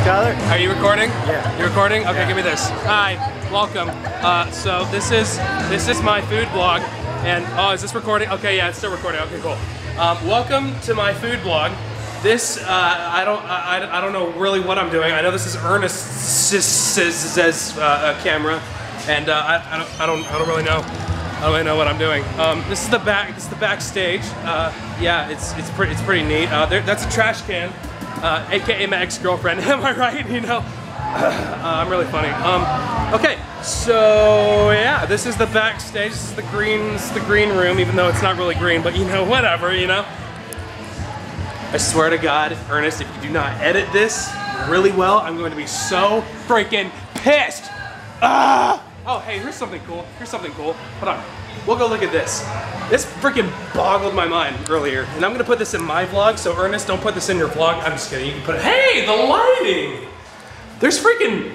Skylar? Are you recording? Yeah. You recording? Okay, yeah. Give me this. Hi, welcome. So this is my food blog, and oh, is this recording? Okay, yeah, it's still recording. Okay, cool. Welcome to my food blog. This I don't know really what I'm doing. I know this is Ernest's camera, and I don't really know. I don't really know what I'm doing. This is the backstage. Yeah, it's pretty neat. That's a trash can, aka my ex-girlfriend. Am I right? You know, I'm really funny. Okay, so yeah, this is the backstage. This is the green room, even though it's not really green, but you know, whatever, you know. I swear to God, Ernest, if you do not edit this really well, I'm going to be so freaking pissed. Ah! Oh, hey, here's something cool. Here's something cool. Hold on. We'll go look at this. This freaking boggled my mind earlier. And I'm gonna put this in my vlog, so Ernest, don't put this in your vlog. I'm just kidding, you can put it. Hey, the lighting! There's freaking,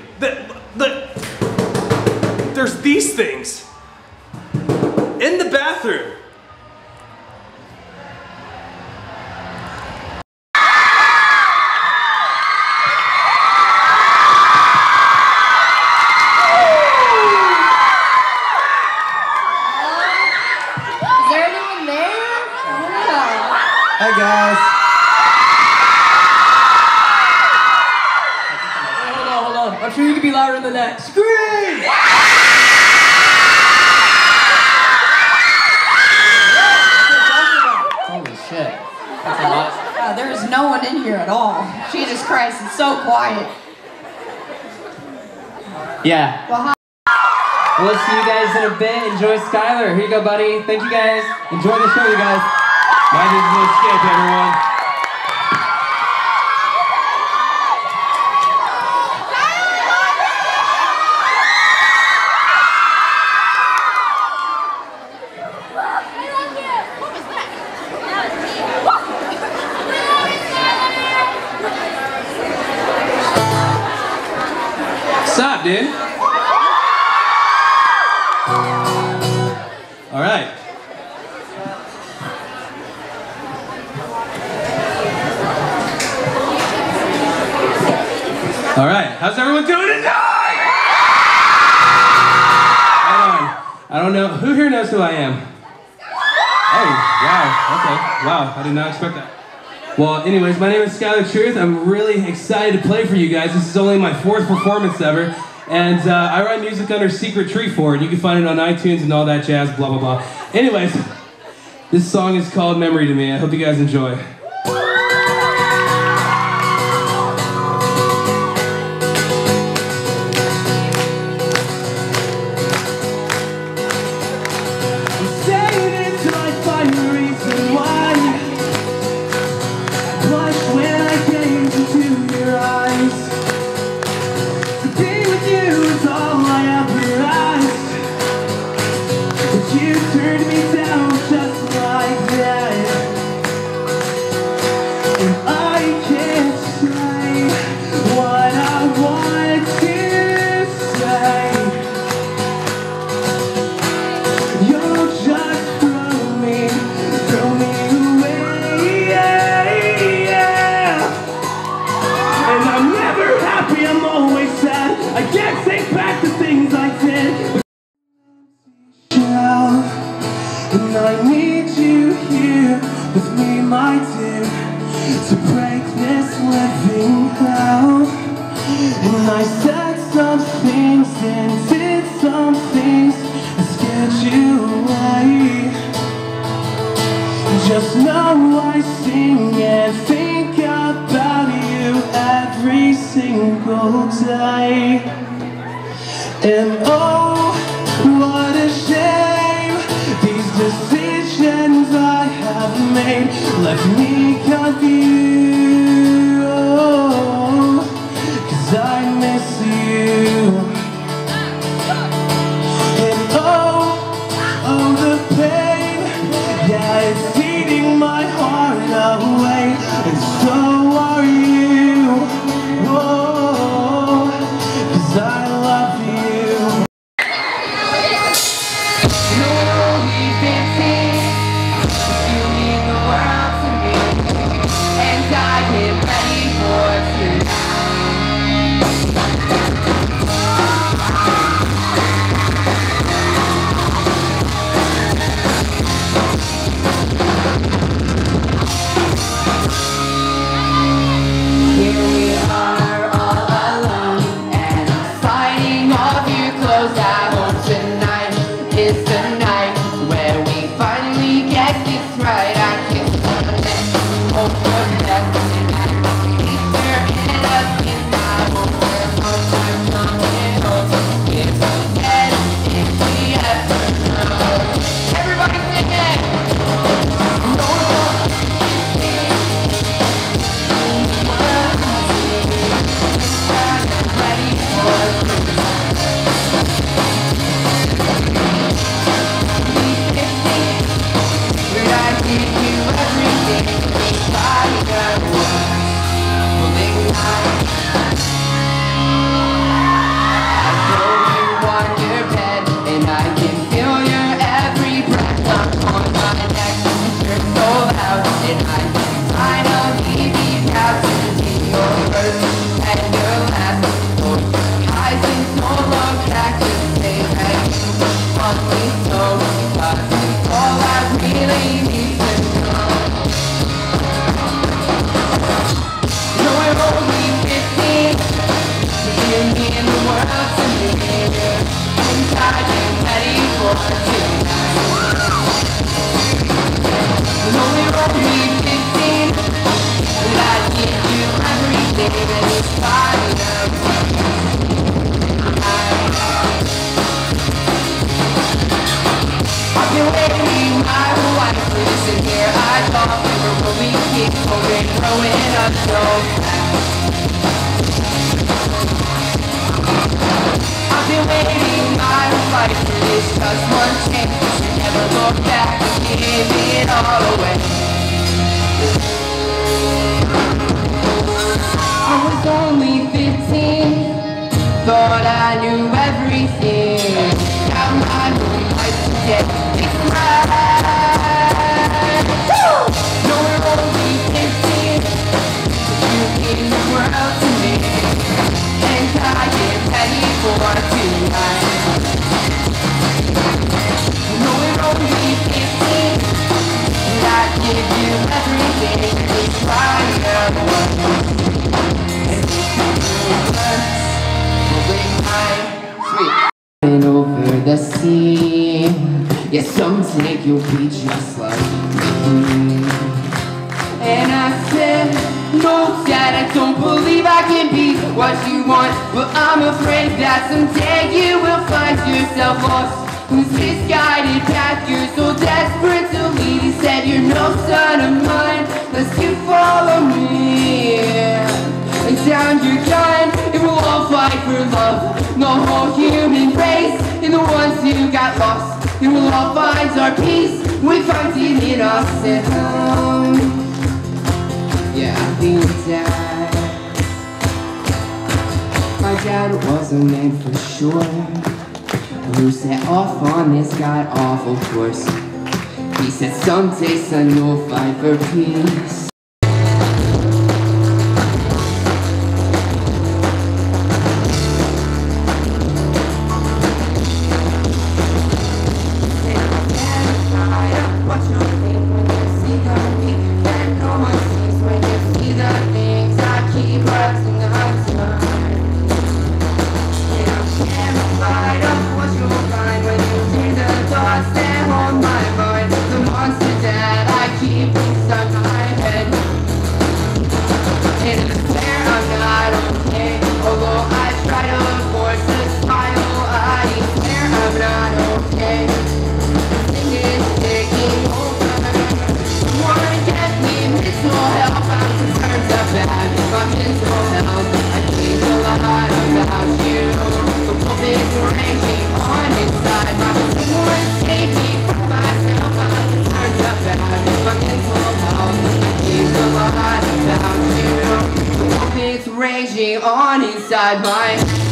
there's these things in the bathroom. Hi guys. Hold on. I'm sure you can be louder than that. Scream! Holy shit. That's a lot. There is no one in here at all. Jesus Christ, it's so quiet. Yeah. Well, hi. We'll see you guys in a bit. Enjoy Skylar. Here you go, buddy. Thank you guys. Enjoy the show, you guys. My name is Escape, everyone. What's up, dude? All right. All right, how's everyone doing tonight? Hold on. I don't know, who here knows who I am? Oh, wow, okay, wow, I did not expect that. Well, anyways, my name is Skylar Truth. I'm really excited to play for you guys. This is only my 4th performance ever. And I write music under Secret Tree for it. You can find it on iTunes and all that jazz, blah, blah, blah. Anyways, this song is called Memory to Me. I hope you guys enjoy. You turned me down just like that, and I can't say what I want to say. You'll just throw me away, and I'm never happy, I'm always sad. I can't take back the things I did. And I need you here with me, my dear, to break this living hell. And I said some things and did some things that scared you away. Just know I sing and think about you every single day. And oh, what a shame, these decisions I have made left me confused, 'cause I miss you. And oh, the pain, yeah, it's eating my heart away, and so are you, 'cause I love you. We've been seen, you mean the world to me, and I've been waiting my whole life for this, and here I thought we were moving kids, already growing up so fast. I've been waiting my whole life for this, just one chance to never look back and give it all away. I was only 15, thought I knew everything. Now my whole life today is mine. No, we're only 15, but you gave the world to me, and I am ready for tonight. No, we're only 15, and I give you everything. It's right now. Over the sea, yeah, someday you'll be just like me. And I said, no, Dad, I don't believe I can be what you want, but I'm afraid that someday you will find yourself lost in this misguided path. You're so desperate to lead. He said, you're no son of mine unless you follow me. And down your gun, and we'll all fight for love. The whole human race, and the ones who got lost, and we'll all find our peace. We find it in us at home. Yeah, I think Dad, my dad was a man for sure, who set off on this god awful course. He said someday son you'll fight for peace. Raging on inside my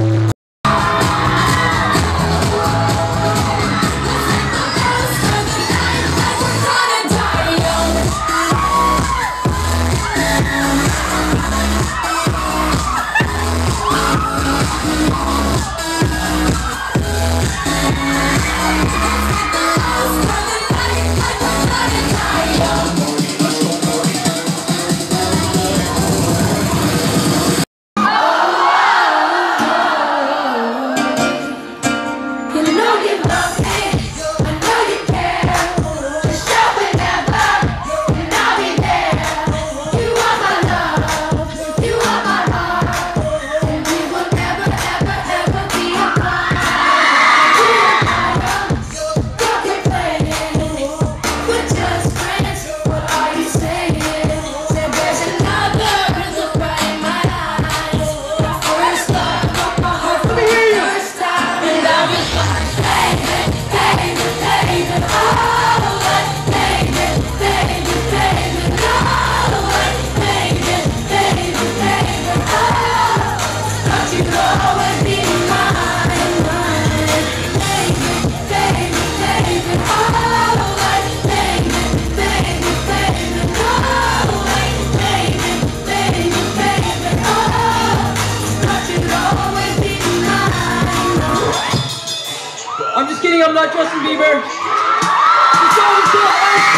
I'm not Justin Bieber. The song is called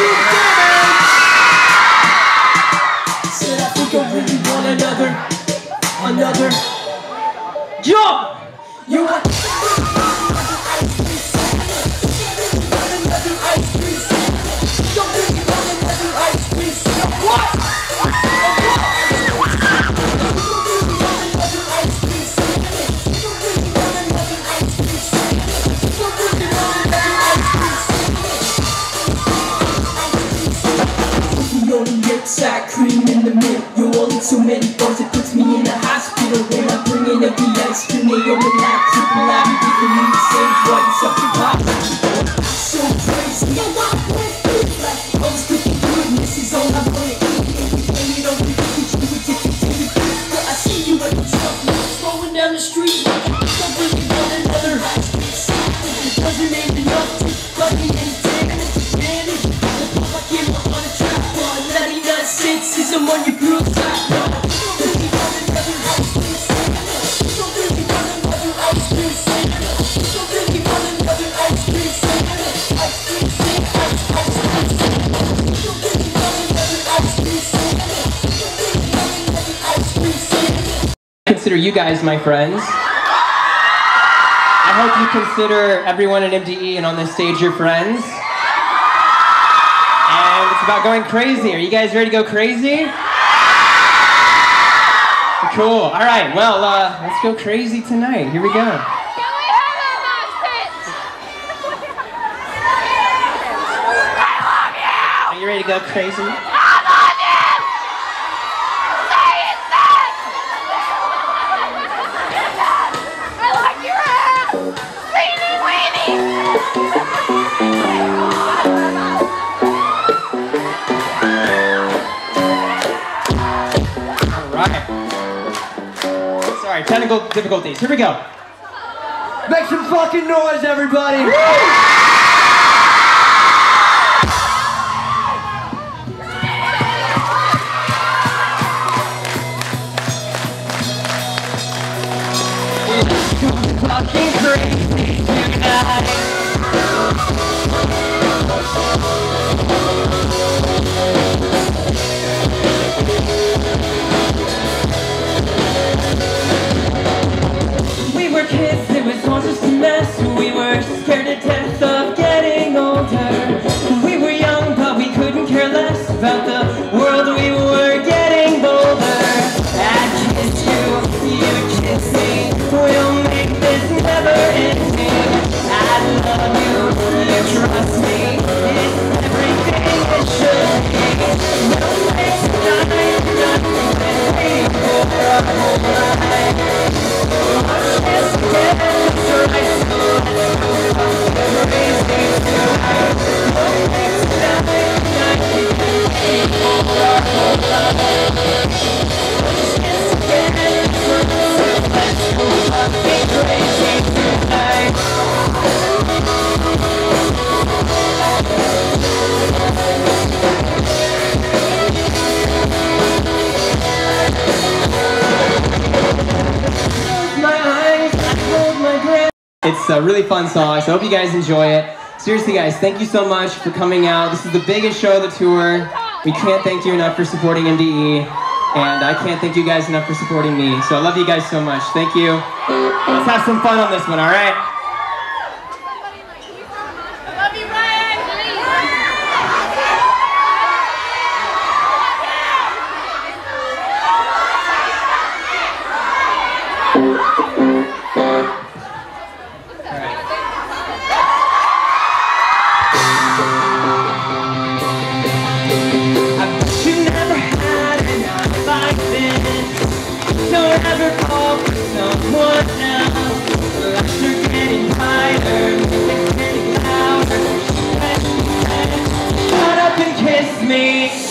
Said I think I really want another jump. You want another ice cream? Don't really want another ice cream. What? But when I bring in the ice cream, they overlap. Triple out, you didn't need the same drug, it's up your pop. So crazy, I got plans. I was cooking good, and this is all I wanna eat. And you don't think that you addicted to the beat. But I see you at the truck, rolling down the street. Don't really want another ice cream. Doesn't ain't enough to fucking entertain. The pop I came up on a trap bar. 99 cents is I'm on your girl's top. Don't really want another ice cream. Don't really want another ice cream. Don't really want another ice cream. Ice cream, ice cream. Don't really want another ice cream. Don't really want another ice cream. Consider you guys my friends. I hope you consider everyone at MDE and on this stage your friends. And it's about going crazy. Are you guys ready to go crazy? Cool. All right. Well, let's go crazy tonight. Here we go. Are you ready to go crazy? Sorry, technical difficulties. Here we go. Make some fucking noise, everybody! Fucking crazy tonight. We were kids, it was all just a mess. We were scared to death of getting older. We were young, but we couldn't care less about the world. We were getting bolder. I'd kiss you, you'd kiss me. We'll make this never ending. I love you, you trust me. It's everything it should be. We'll make tonight nothing but wait for our whole life. Watch this again, that's right, so let's go fucking crazy tonight. We'll make tonight nothing but wait for our whole life. Watch this again, that's right, so let's go fucking crazy tonight. It's a really fun song, so I hope you guys enjoy it. Seriously guys, thank you so much for coming out. This is the biggest show of the tour. We can't thank you enough for supporting MDE, and I can't thank you guys enough for supporting me. So I love you guys so much. Thank you. Let's have some fun on this one, alright? Don't ever fall for someone else. Lights are getting brighter, music's getting louder. Shut up and kiss me.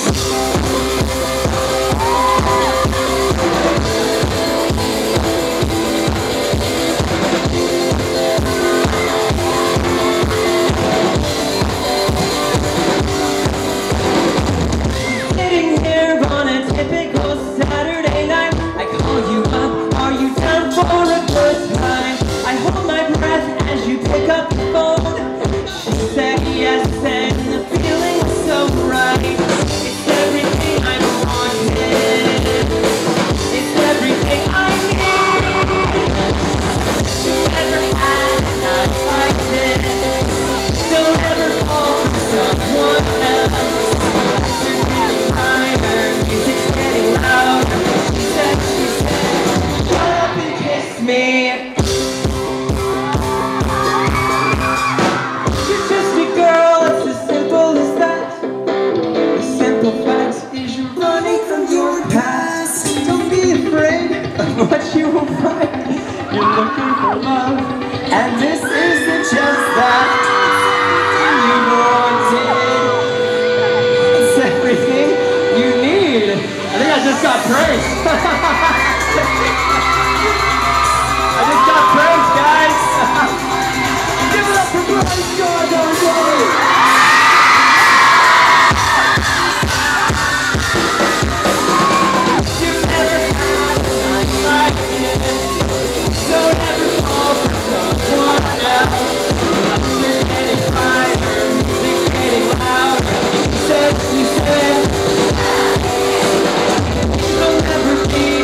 Sitting here on a typical Saturday night, I call you up, are you down for a good time? I hold my breath as you pick up the phone. She said yes and the feeling's so right. It's everything I wanted. It's everything I need. Never had a night like this. Don't ever fall for someone else. Lights are getting brighter, music's getting louder. She said, shut up and kiss me. You're just a girl, it's as simple as that. The simple fact is you're running from your past. Don't be afraid of what you will find. You're looking for love, and this isn't just that you wanted. It's everything you need. I think I just got praised. I just got praised, guys. Give it up for Bryce God, everybody. Don't ever fall for someone else. You're getting brighter, music's getting louder. She said, you'll never be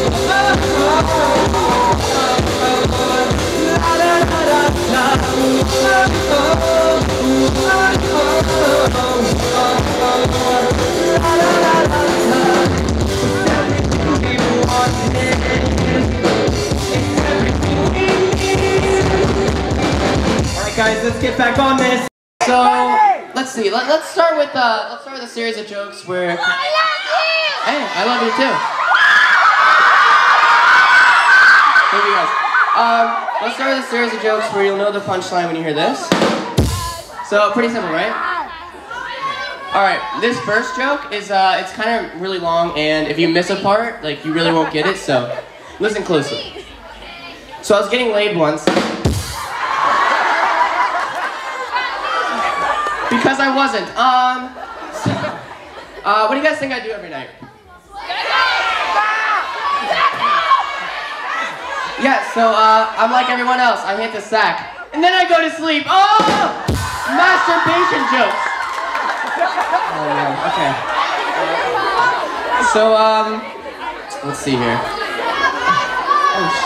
Alright guys, let's get back on this. So let's see. Let's start with a series of jokes where. Hey, I love you too. Thank you guys. Let's start with a series of jokes where you'll know the punchline when you hear this. So pretty simple, right? All right. This first joke is it's kind of really long, and if you miss a part, like you really won't get it. So listen closely. So I was getting laid once. Because I wasn't. What do you guys think I do every night? Yeah, so I'm like everyone else. I hit the sack, and then I go to sleep. Oh, masturbation jokes. Oh man. Okay. So let's see here. Oh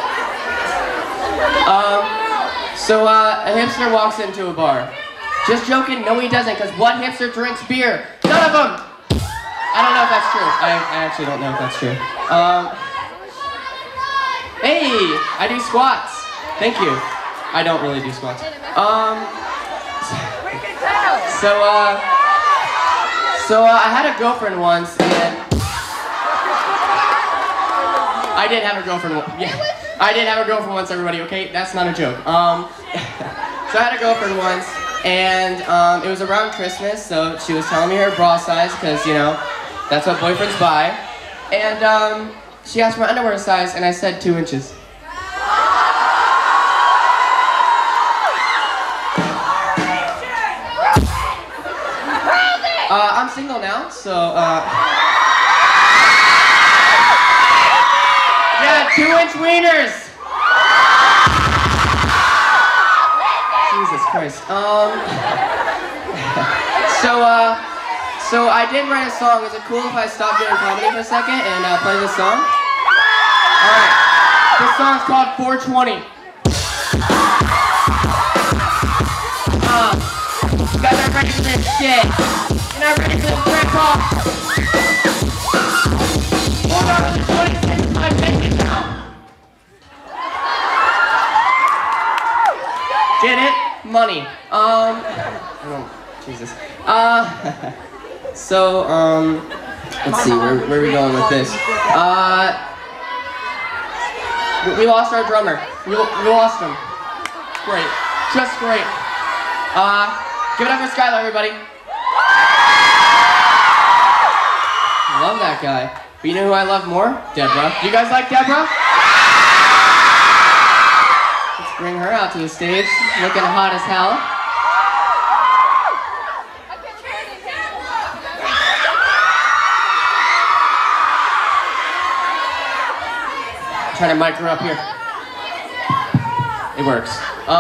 shit. So a hipster walks into a bar. Just joking, no he doesn't, because what hipster drinks beer? None of them! I don't know if that's true. I actually don't know if that's true. Hey, I do squats. Thank you. I don't really do squats. So I had a girlfriend once, and I did have a girlfriend. Yeah, I did have a girlfriend once. Everybody, okay? That's not a joke. So I had a girlfriend once. And it was around Christmas, so she was telling me her bra size, because, you know, that's what boyfriends buy. And she asked for my underwear size, and I said 2 inches. I'm single now, so, yeah, 2-inch wieners! Jesus Christ. So I did write a song. Is it cool if I stop doing comedy for a second and play this song? Alright. This song's called 420. You guys are ready for this shit. You're not ready for this rip off. Hold on to the 26 my bank account. Get it? Money. Oh, Jesus. So, let's see, where are we going with this? We lost our drummer. We lost him. Great. Just great. Give it up for Skylar, everybody. I love that guy. But you know who I love more? Deborah. Do you guys like Deborah? Bring her out to the stage, looking hot as hell. Trying to mic her up here. It works.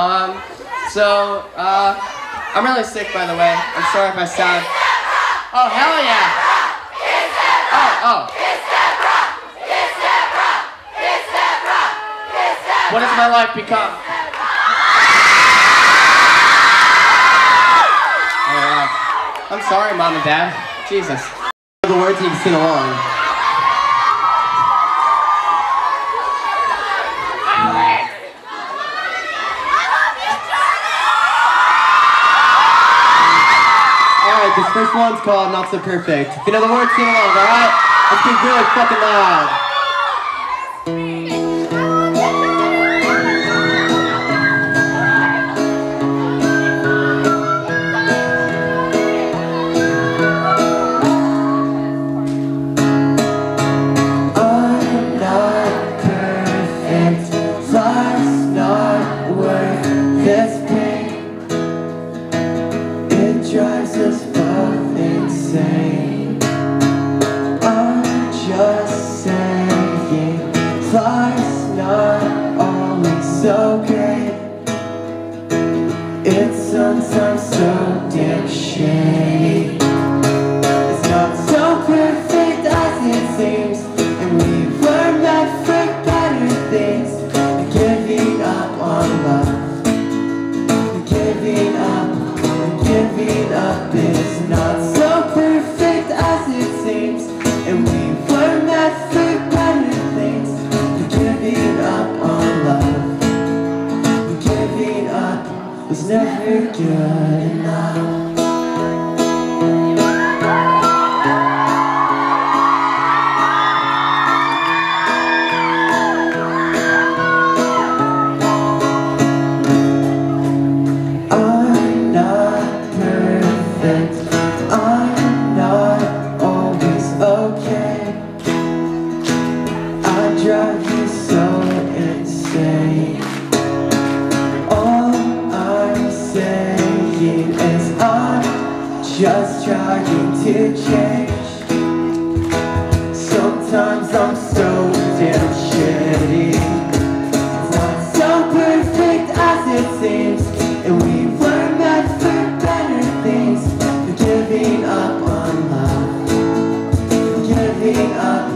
I'm really sick, by the way. I'm sorry if I sound. Oh hell yeah! Oh. What has my life become? I'm sorry, Mom and Dad. Jesus. The words you can sing along. Alright, this first one's called Not So Perfect. If you know the words, sing along, alright? Let's be really fucking loud. Just trying to change. Sometimes I'm so damn shitty. It's not so perfect as it seems, and we were meant for better things. We're giving up on love. We're giving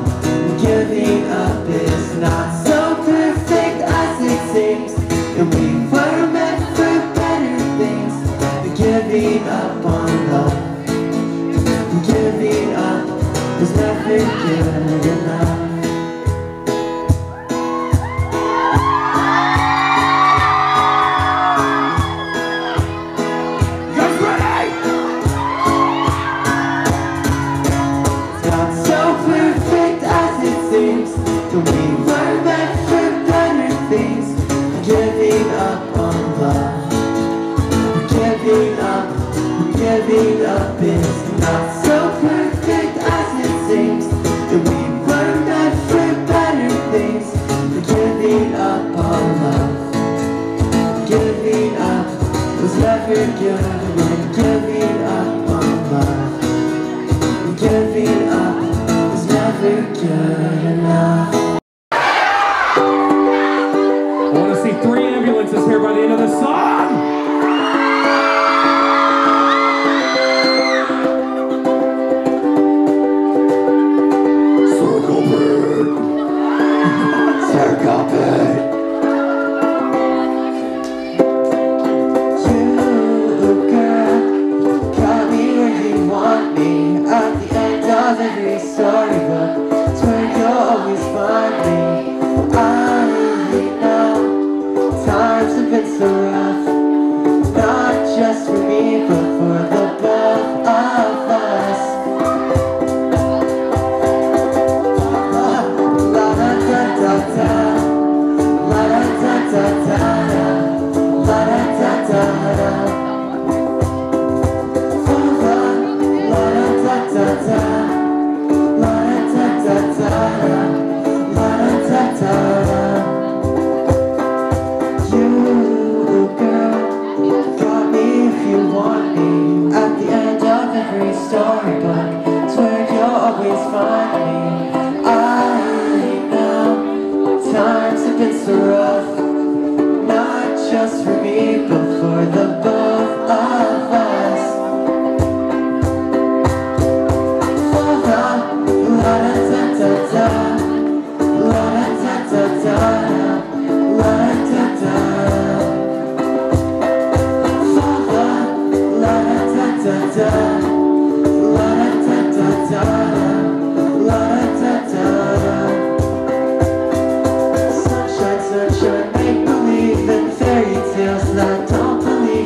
up is not so perfect as it seems, and we were meant for better things. We're giving up on love. Giving up was never good enough. You guys ready? It's not so perfect as it seems, but we were meant for better things. Giving up on love. Giving up is not so perfect as it seems, and we were meant for better things. We're giving up on love. Giving up was never good. We're giving up on love. Giving up was never good enough. I want to see 3 ambulances here by the end of the song. Every storybook, it's where you'll always find me. I really know times have been so rough, not just for me, but for the both of us. La da da da da, la da da da da, la da da da da. La da da da. You, girl, got me if you want me. At the end of every storybook, it's where you'll always find me. I know times have been so rough, not just for me, but for the both of us. La da da da da, la da da da da, la da da da. La da da da da, la da da da, la da da. Sunshine, sunshine, make believe in fairy tales that don't believe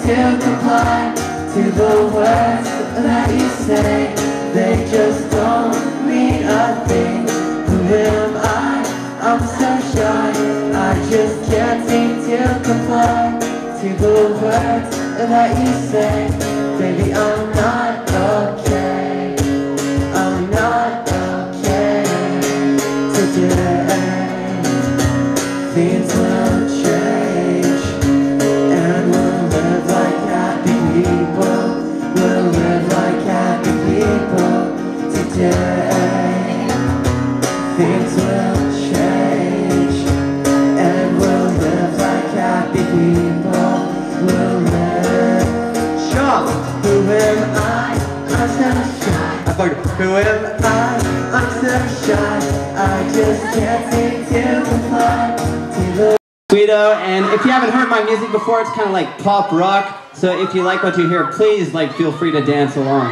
to comply to the words that you say. They just don't mean a thing. Who am I? I'm so shy. I just can't seem to comply to the words that you say. Baby, I'm not okay. I'm not okay today. Things will change, and we'll live like happy people. We'll live like happy people today. Things will change, and we'll live like happy people. We'll live. Sure. Who am I? I'm so shy. Who am I? I'm so shy. I just can't seem to comply to the Guido, and if you haven't heard my music before, it's kind of like pop rock. So if you like what you hear, please feel free to dance along.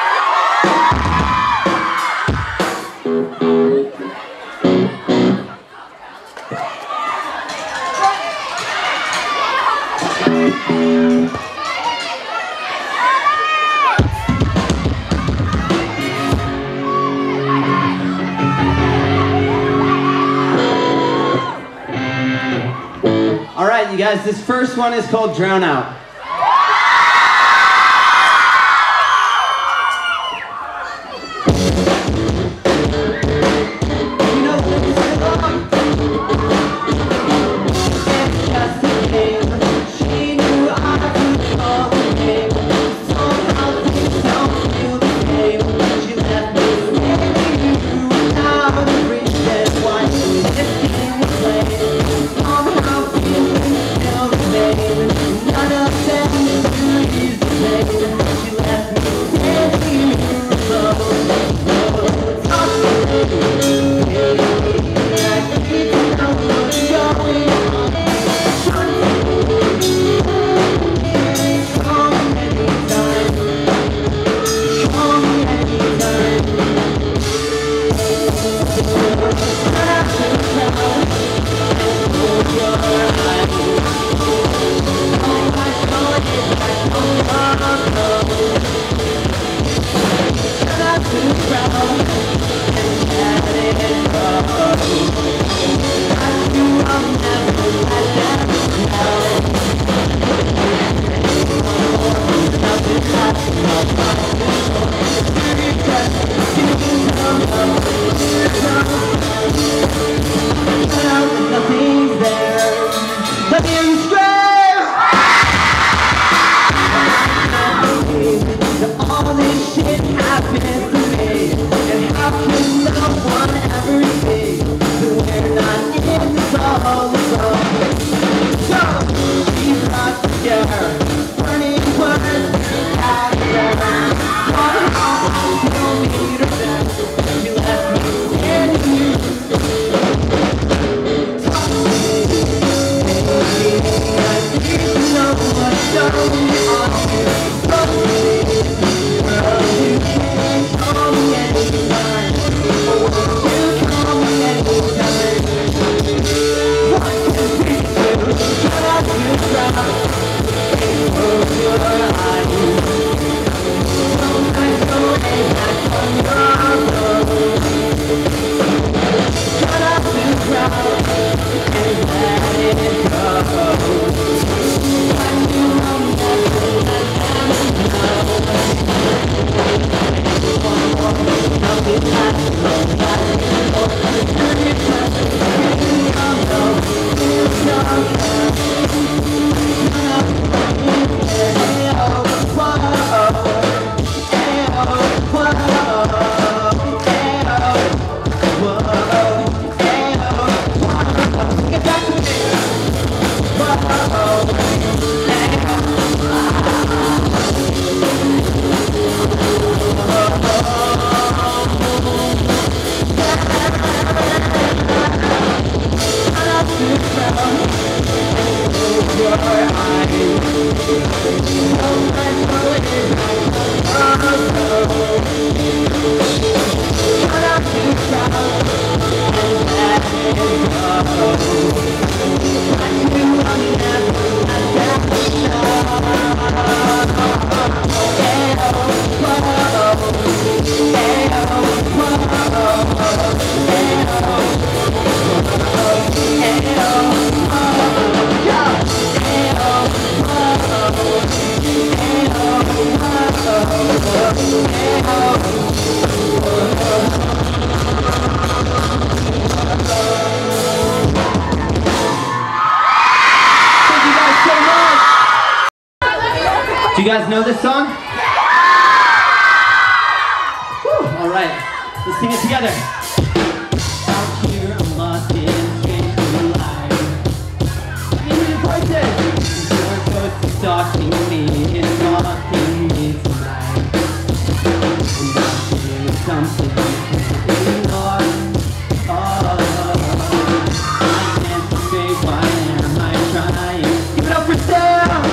All right, you guys, this first one is called Drown Out. guys know this song? Whew, all right, let's sing it together. Out here, I'm lost in a strange new life. Give me your voices. Your ghost is stalking me, it's stalking me tonight. And I'm feeling something you can't ignore. Oh, I can't say why am I trying. Give it up for Sam!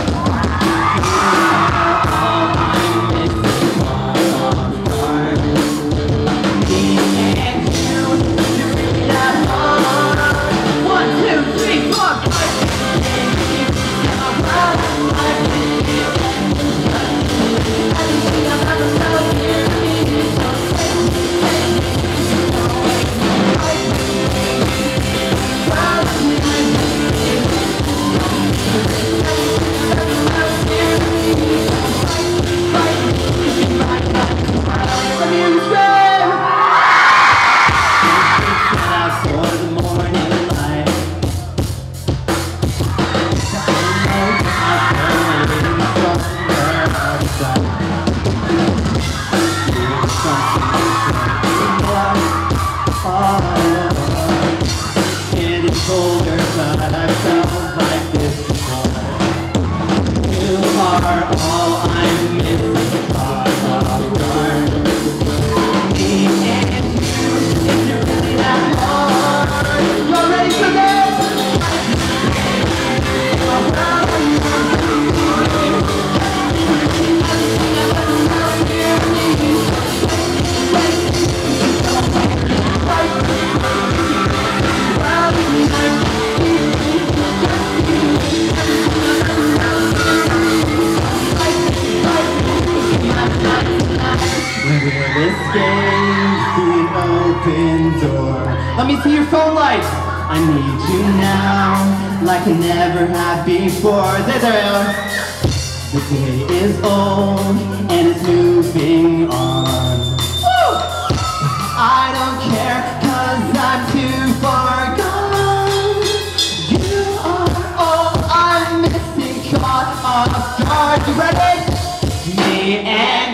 Let me see your phone lights. I need you now, like I never have before. There. The day is old and it's moving on. Woo! I don't care, 'cause I'm too far gone. You are all I'm missing, caught off guard. You ready? Me and